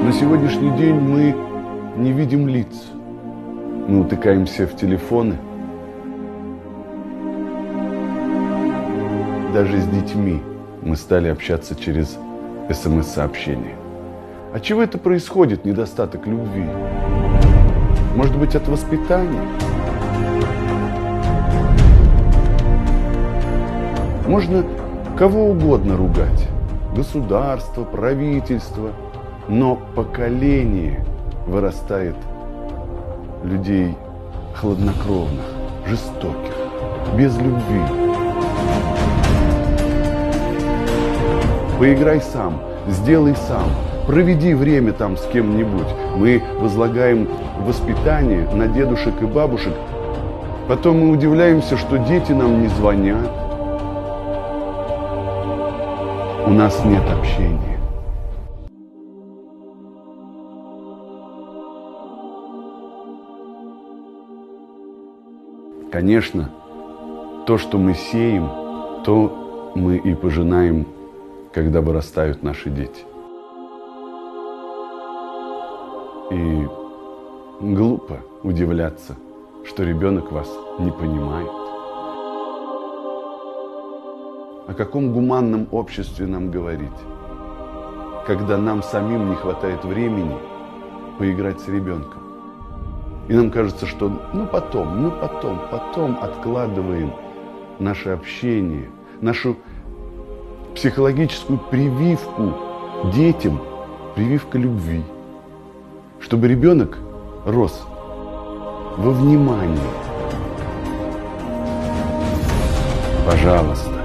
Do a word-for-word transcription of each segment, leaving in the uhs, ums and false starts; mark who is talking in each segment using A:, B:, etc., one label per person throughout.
A: На сегодняшний день мы не видим лиц. Мы утыкаемся в телефоны. Даже с детьми мы стали общаться через эс эм эс-сообщения. От чего это происходит, недостаток любви? Может быть, от воспитания? Можно кого угодно ругать. Государство, правительство. Но поколение вырастает людей хладнокровных, жестоких, без любви. Поиграй сам, сделай сам, проведи время там с кем-нибудь. Мы возлагаем воспитание на дедушек и бабушек. Потом мы удивляемся, что дети нам не звонят. У нас нет общения. Конечно, то, что мы сеем, то мы и пожинаем, когда вырастают наши дети. И глупо удивляться, что ребенок вас не понимает. О каком гуманном обществе нам говорить, когда нам самим не хватает времени поиграть с ребенком? И нам кажется, что ну потом, ну потом, потом откладываем наше общение, нашу психологическую прививку детям, прививка любви, чтобы ребенок рос во внимании. Пожалуйста,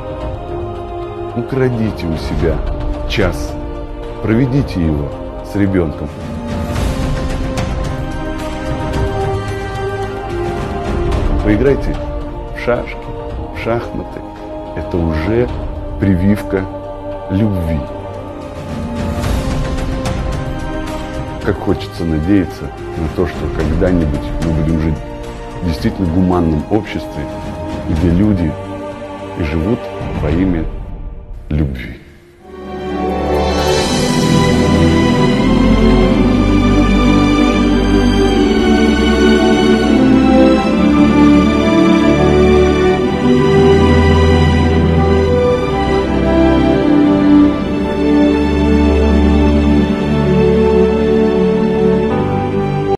A: украдите у себя час, проведите его с ребенком. Поиграйте в шашки, в шахматы. Это уже прививка любви. Как хочется надеяться на то, что когда-нибудь мы будем жить в действительно гуманном обществе, где люди и живут во имя любви.